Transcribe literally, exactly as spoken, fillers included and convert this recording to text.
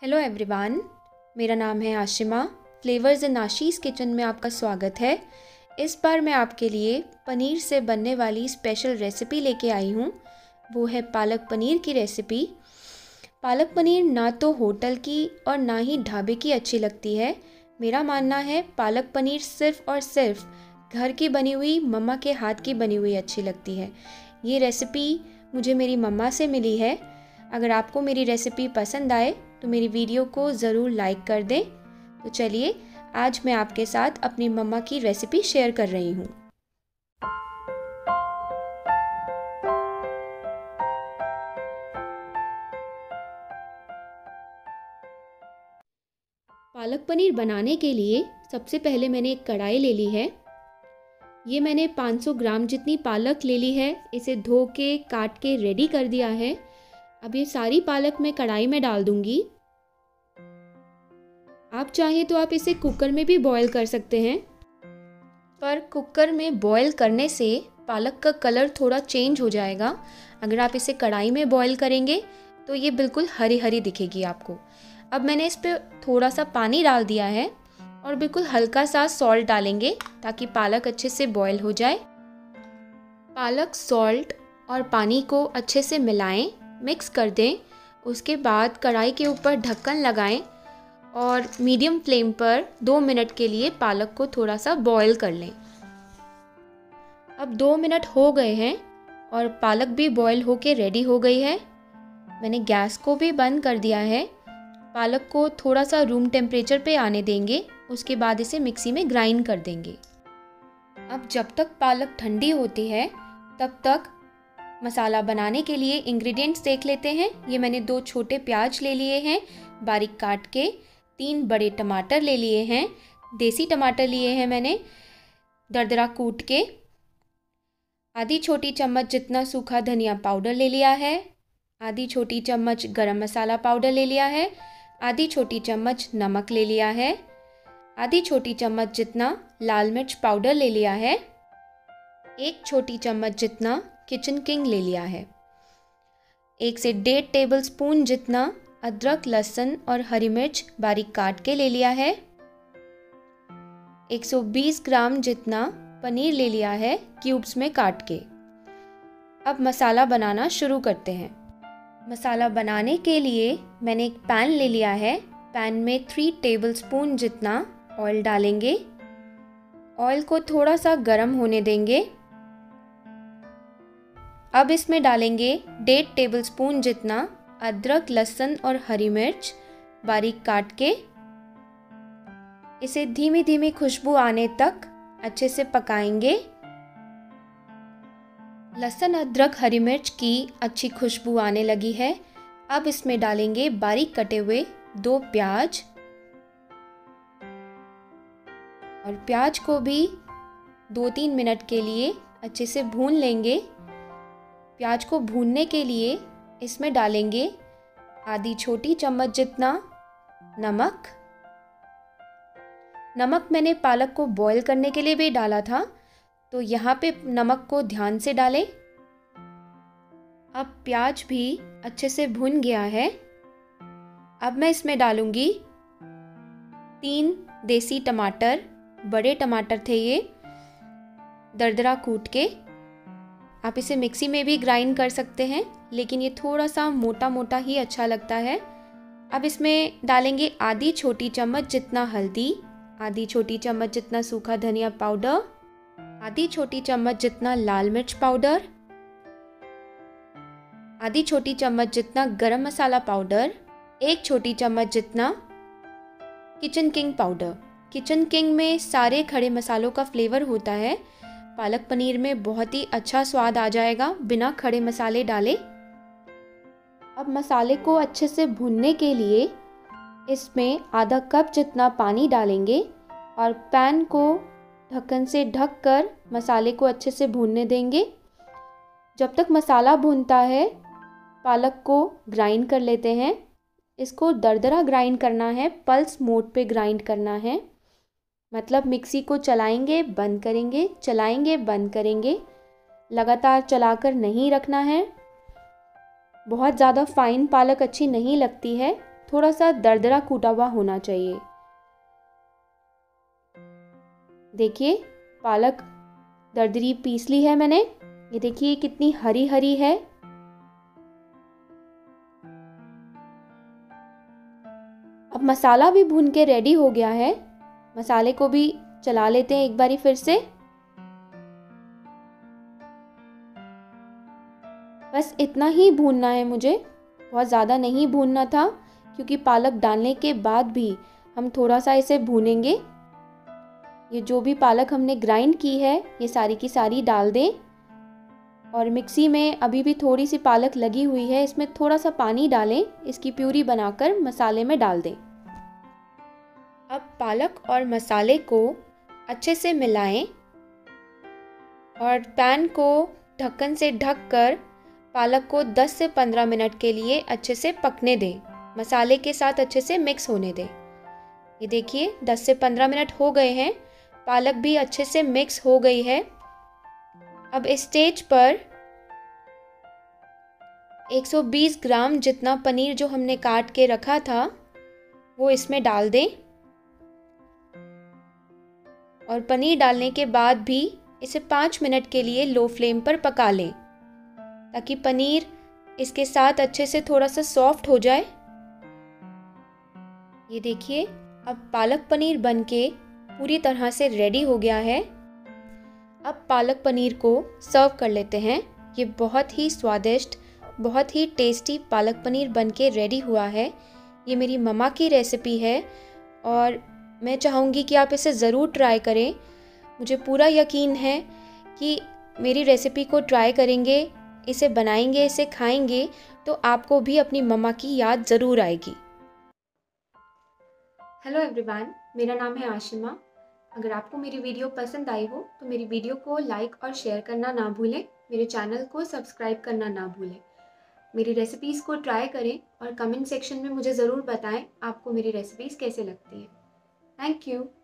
Hello everyone, मेरा नाम है Ashima. Flavours in Ashish kitchen में आपका स्वागत है। इस बार मैं आपके लिए पनीर से बनने वाली स्पेशल रेसिपी लेके आई हूँ। वो है पालक पनीर की रेसिपी। पालक पनीर ना तो होटल की और ना ही ढाबे की अच्छी लगती है। मेरा मानना है पालक पनीर सिर्फ़ और सिर्फ घर की बनी हुई, मम्मा के हाथ की बनी हुई अच्छी लगती है। ये रेसिपी मुझे मेरी मम्मा से मिली है। अगर आपको मेरी रेसिपी पसंद आए तो मेरी वीडियो को ज़रूर लाइक कर दें। तो चलिए, आज मैं आपके साथ अपनी मम्मा की रेसिपी शेयर कर रही हूँ। पालक पनीर बनाने के लिए सबसे पहले मैंने एक कढ़ाई ले ली है। ये मैंने पाँच सौ ग्राम जितनी पालक ले ली है। इसे धो के काट के रेडी कर दिया है। अब ये सारी पालक मैं कढ़ाई में डाल दूंगी। आप चाहे तो आप इसे कुकर में भी बॉईल कर सकते हैं, पर कुकर में बॉईल करने से पालक का कलर थोड़ा चेंज हो जाएगा। अगर आप इसे कढ़ाई में बॉईल करेंगे तो ये बिल्कुल हरी हरी दिखेगी आपको। अब मैंने इस पर थोड़ा सा पानी डाल दिया है और बिल्कुल हल्का सा सॉल्ट डालेंगे ताकि पालक अच्छे से बॉईल हो जाए। पालक, सॉल्ट और पानी को अच्छे से मिलाएं, मिक्स कर दें। उसके बाद कढ़ाई के ऊपर ढक्कन लगाएं और मीडियम फ्लेम पर दो मिनट के लिए पालक को थोड़ा सा बॉईल कर लें। अब दो मिनट हो गए हैं और पालक भी बॉईल होके रेडी हो गई है। मैंने गैस को भी बंद कर दिया है। पालक को थोड़ा सा रूम टेम्परेचर पे आने देंगे, उसके बाद इसे मिक्सी में ग्राइंड कर देंगे। अब जब तक पालक ठंडी होती है तब तक मसाला बनाने के लिए इंग्रेडिएंट्स देख लेते हैं। ये मैंने दो छोटे प्याज ले लिए हैं बारीक काट के, तीन बड़े टमाटर ले लिए हैं, देसी टमाटर लिए हैं मैंने दरदरा कूट के, आधी छोटी चम्मच जितना सूखा धनिया पाउडर ले लिया है, आधी छोटी चम्मच गरम मसाला पाउडर ले लिया है, आधी छोटी चम्मच नमक ले लिया है, आधी छोटी चम्मच जितना लाल मिर्च पाउडर ले लिया है, एक छोटी चम्मच जितना किचन किंग ले लिया है, एक से डेढ़ टेबल स्पून जितना अदरक, लहसुन और हरी मिर्च बारीक काट के ले लिया है, एक सौ बीस ग्राम जितना पनीर ले लिया है क्यूब्स में काट के। अब मसाला बनाना शुरू करते हैं। मसाला बनाने के लिए मैंने एक पैन ले लिया है। पैन में थ्री टेबल स्पून जितना ऑयल डालेंगे। ऑयल को थोड़ा सा गर्म होने देंगे। अब इसमें डालेंगे डेढ़ टेबल स्पून जितना अदरक, लहसुन और हरी मिर्च बारीक काट के। इसे धीमी धीमी खुशबू आने तक अच्छे से पकाएंगे। लहसुन, अदरक, हरी मिर्च की अच्छी खुशबू आने लगी है। अब इसमें डालेंगे बारीक कटे हुए दो प्याज और प्याज को भी दो तीन मिनट के लिए अच्छे से भून लेंगे। प्याज को भूनने के लिए इसमें डालेंगे आधी छोटी चम्मच जितना नमक। नमक मैंने पालक को बॉईल करने के लिए भी डाला था, तो यहाँ पे नमक को ध्यान से डालें। अब प्याज भी अच्छे से भुन गया है। अब मैं इसमें डालूंगी तीन देसी टमाटर, बड़े टमाटर थे ये, दरदरा कूट के। आप इसे मिक्सी में भी ग्राइंड कर सकते हैं, लेकिन ये थोड़ा सा मोटा मोटा ही अच्छा लगता है। अब इसमें डालेंगे आधी छोटी चम्मच जितना हल्दी, आधी छोटी चम्मच जितना सूखा धनिया पाउडर, आधी छोटी चम्मच जितना लाल मिर्च पाउडर, आधी छोटी चम्मच जितना गरम मसाला पाउडर, एक छोटी चम्मच जितना Kitchen King powder. Kitchen King में सारे खड़े मसालों का फ्लेवर होता है। पालक पनीर में बहुत ही अच्छा स्वाद आ जाएगा बिना खड़े मसाले डाले। अब मसाले को अच्छे से भूनने के लिए इसमें आधा कप जितना पानी डालेंगे और पैन को ढक्कन से ढककर मसाले को अच्छे से भूनने देंगे। जब तक मसाला भूनता है पालक को ग्राइंड कर लेते हैं। इसको दरदरा ग्राइंड करना है, पल्स मोड पे ग्राइंड करना है। मतलब मिक्सी को चलाएंगे बंद करेंगे, चलाएंगे बंद करेंगे, लगातार चलाकर नहीं रखना है। बहुत ज़्यादा फाइन पालक अच्छी नहीं लगती है, थोड़ा सा दरदरा कूटा हुआ होना चाहिए। देखिए पालक दरदरी पीस ली है मैंने। ये देखिए कितनी हरी हरी है। अब मसाला भी भून के रेडी हो गया है। मसाले को भी चला लेते हैं एक बारी फिर से। बस इतना ही भूनना है मुझे, बहुत ज़्यादा नहीं भूनना था, क्योंकि पालक डालने के बाद भी हम थोड़ा सा इसे भूनेंगे। ये जो भी पालक हमने ग्राइंड की है ये सारी की सारी डाल दें। और मिक्सी में अभी भी थोड़ी सी पालक लगी हुई है, इसमें थोड़ा सा पानी डालें, इसकी प्यूरी बनाकर मसाले में डाल दें। अब पालक और मसाले को अच्छे से मिलाएं और पैन को ढक्कन से ढककर पालक को दस से पंद्रह मिनट के लिए अच्छे से पकने दें, मसाले के साथ अच्छे से मिक्स होने दें। ये देखिए दस से पंद्रह मिनट हो गए हैं, पालक भी अच्छे से मिक्स हो गई है। अब इस स्टेज पर एक सौ बीस ग्राम जितना पनीर जो हमने काट के रखा था वो इसमें डाल दें। और पनीर डालने के बाद भी इसे पाँच मिनट के लिए लो फ्लेम पर पका लें, ताकि पनीर इसके साथ अच्छे से थोड़ा सा सॉफ्ट हो जाए। ये देखिए अब पालक पनीर बनके पूरी तरह से रेडी हो गया है। अब पालक पनीर को सर्व कर लेते हैं। ये बहुत ही स्वादिष्ट, बहुत ही टेस्टी पालक पनीर बनके रेडी हुआ है। ये मेरी मम्मा की रेसिपी है और मैं चाहूँगी कि आप इसे ज़रूर ट्राई करें। मुझे पूरा यकीन है कि मेरी रेसिपी को ट्राई करेंगे, इसे बनाएंगे, इसे खाएंगे तो आपको भी अपनी मम्मा की याद ज़रूर आएगी। हेलो एवरीवन, मेरा नाम है आशिमा। अगर आपको मेरी वीडियो पसंद आई हो तो मेरी वीडियो को लाइक और शेयर करना ना भूलें, मेरे चैनल को सब्सक्राइब करना ना भूलें। मेरी रेसिपीज़ को ट्राई करें और कमेंट सेक्शन में मुझे ज़रूर बताएं आपको मेरी रेसिपीज़ कैसे लगती हैं। Thank you.